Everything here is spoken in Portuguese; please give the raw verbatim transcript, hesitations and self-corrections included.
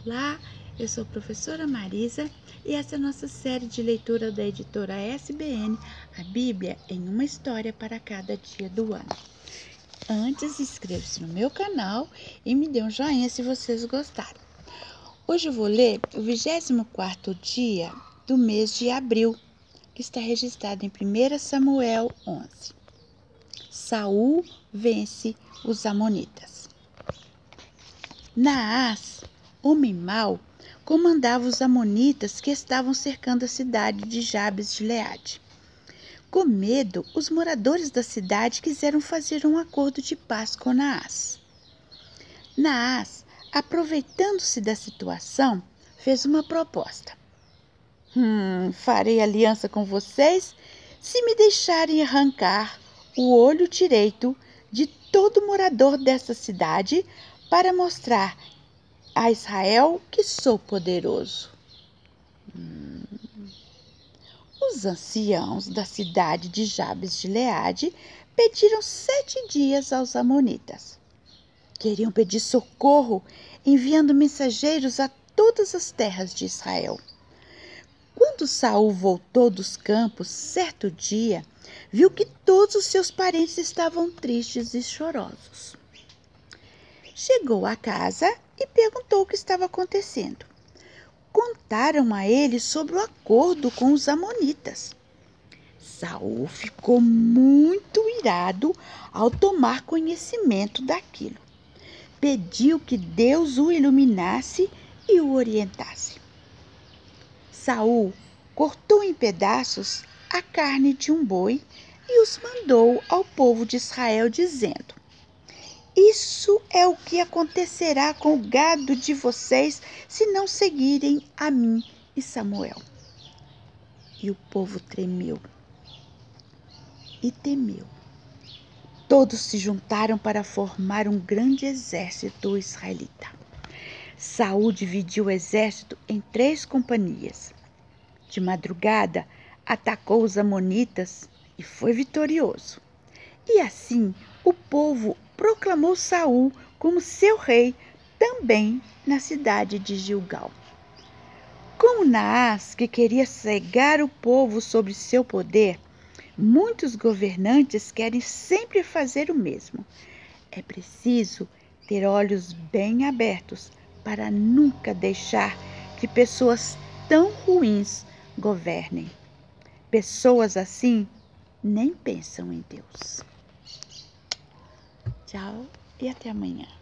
Olá, eu sou a professora Marisa e essa é a nossa série de leitura da editora S B N, a Bíblia em uma história para cada dia do ano. Antes, inscreva-se no meu canal e me dê um joinha se vocês gostaram. Hoje eu vou ler o vigésimo quarto dia do mês de abril, que está registrado em primeiro Samuel onze. Saul vence os amonitas. Naás, homem mau, comandava os amonitas que estavam cercando a cidade de Jabes de Gileade. Com medo, os moradores da cidade quiseram fazer um acordo de paz com Naás. Naás, aproveitando-se da situação, fez uma proposta. Hum, farei aliança com vocês se me deixarem arrancar o olho direito de todo morador dessa cidade para mostrar a Israel que sou poderoso. Hum. Os anciãos da cidade de Jabes de Gileade pediram sete dias aos amonitas. Queriam pedir socorro, enviando mensageiros a todas as terras de Israel. Quando Saul voltou dos campos, certo dia, viu que todos os seus parentes estavam tristes e chorosos. Chegou à casa e perguntou o que estava acontecendo. Contaram a ele sobre o acordo com os amonitas. Saul ficou muito irado ao tomar conhecimento daquilo. Pediu que Deus o iluminasse e o orientasse. Saul cortou em pedaços a carne de um boi e os mandou ao povo de Israel, dizendo: Isso é o que acontecerá com o gado de vocês se não seguirem a mim e Samuel. E o povo tremeu e temeu. Todos se juntaram para formar um grande exército israelita. Saul dividiu o exército em três companhias. De madrugada, atacou os amonitas e foi vitorioso. E assim, o povo proclamou Saul como seu rei também na cidade de Gilgal. Como Naás, que queria cegar o povo sobre seu poder, muitos governantes querem sempre fazer o mesmo. É preciso ter olhos bem abertos para nunca deixar que pessoas tão ruins governem. Pessoas assim nem pensam em Deus. Tchau e até amanhã.